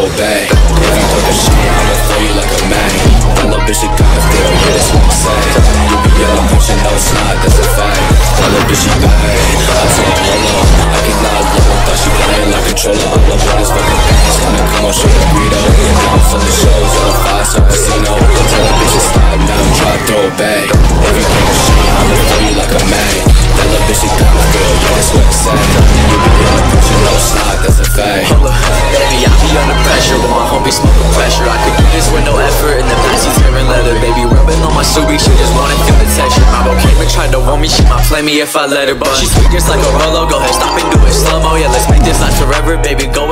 throw it back. If you talk a shit, I'ma throw you like a man. That little bitch, she got a feel, yeah, that's what I'm saying. You be yelling, but you know it's not, that's a fact. That little bitch, she bad, I told her, hold up. I can not low, thought she playing like controller. All I want is fucking bands, come on, show the burrito. I'm from the shows, on the 5-star casino. Tell that bitch to stop now, try to throw it back. If you talk a shit, I'ma throw you like a man. That little bitch, she got a feel, yeah, that's what I'm saying. You be yelling, but you know it's not, that's a fact. Hold up, baby, I be under pressure with my homies smoking pressure. I could do this with no effort, and the backseat's tearing leather. Baby, rubbing on my Subi, she just wanna feel the texture. My bro came and tried to warn me, she might play me if I let her, but she's sweet just like a Rolo. Go ahead, stop and do it slow-mo. Yeah, let's make this last forever, baby, go